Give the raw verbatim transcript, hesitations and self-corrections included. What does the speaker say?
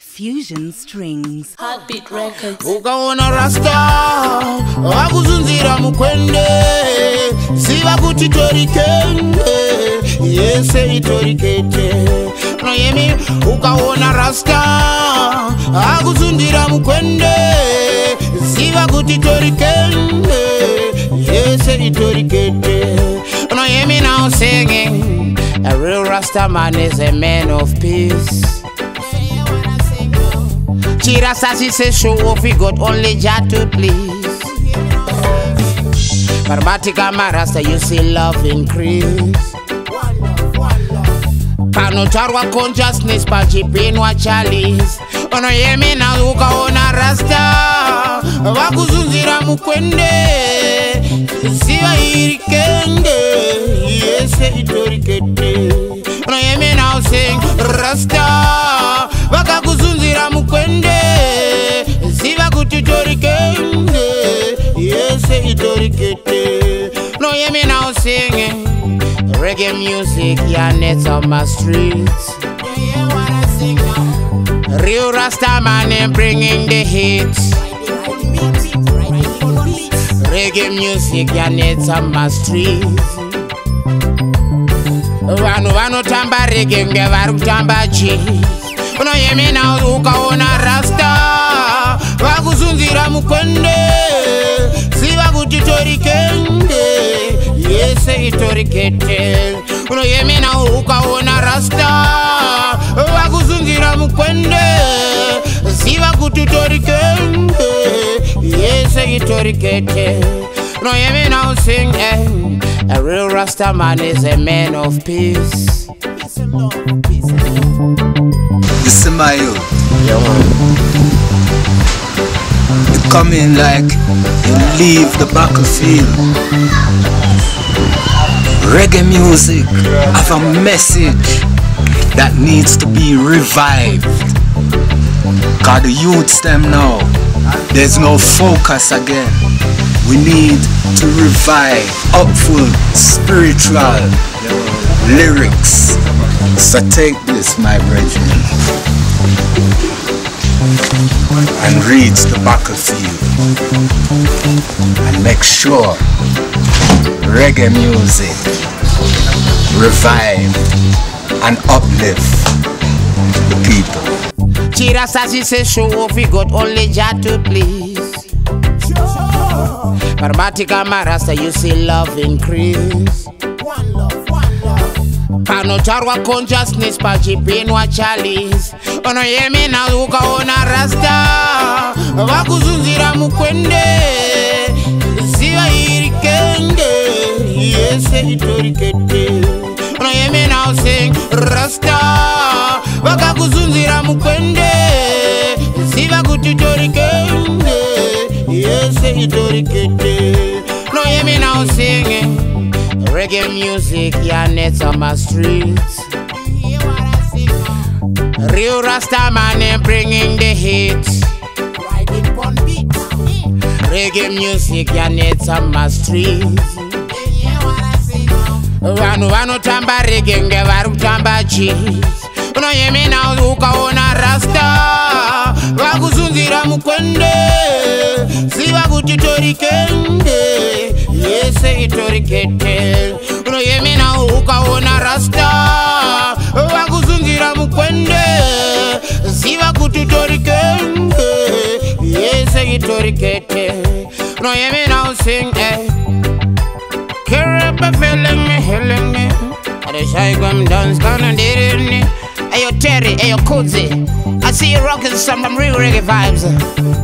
Fusion Strings. Heartbeat Records. Ukaona rasta wakuzunzira mukwende ziva kuti torikende yese itorikete no yemi. Ukaona rasta wakuzunzira mukwende ziva kuti torikende yese itorikete no yemi. Now singing, a real rasta man is a man of peace. Chirasasi says show off, we got only Jah to please. Karmatika marasta, you see love increase. Panotarwa consciousness, pachipinwa chalice. Ono yemi na ukaona rasta wakuzunzira mukwende siwa irikende yese itorikete. Ono yemi now sing rasta wakakuzunzira mukwende ziva kuti torikende yese itorikete. No hear me now singing reggae music, yeah, nets on my streets. You hear what I sing now? Real Rasta man bringing the hits. Reggae music, yeah, nets on my streets. Vanu vanu tamba reggae nge varu tamba cheese. Uno yemi na ukaona rasta wakuzunzira mukwende siva kuti torikende yese itorikete. Uno yemi na ukaona rasta wakuzunzira mukwende siva kuti torikende yese itorikete. Uno yemi now sing, eh, a real rasta man is a man of peace. Peace and love, peace and love. You see my youth, yeah, man. You come in like you leave the battlefield. Reggae music have a message that needs to be revived. Cause the youths them now, there's no focus again. We need to revive upful spiritual lyrics. So take this, my brethren, and reach the battlefield and make sure reggae music revive and uplift the people. Chirasasi says show off, we got only Jah to please. Karmatika marasta, you see love increase. One love, one love. Panotarwa consciousness, pachipinwa chalice. Ono yemi na ukaona rasta wakuzunzira mukwende siva irikende yese itorikete. Ono yemi now sing rasta wakakuzunzira mukwende siva kuti torikende yese itorikete. No hear me now singing reggae music, yeah, nets on my streets. You hear what I sing now? Real Rasta man bringing the hits. Riding on beat. Reggae music, yeah, nets on my streets. You hear what I sing now? Vanu vanu tamba reggae nge varu tamba cheese. No hear me now ukaona rasta wakuzunzira mukwende siva kuti torikende yese itorikete. Uno yemi na ukaona rasta wakuzunzira mukwende siva kuti torikende yese itorikete. Uno yemi now sing, eh, carry up a feeling me, healing me. The shy come dance, gonna did it. Ayo Terry, ayo Kuzi, I see you rocking some real reggae vibes.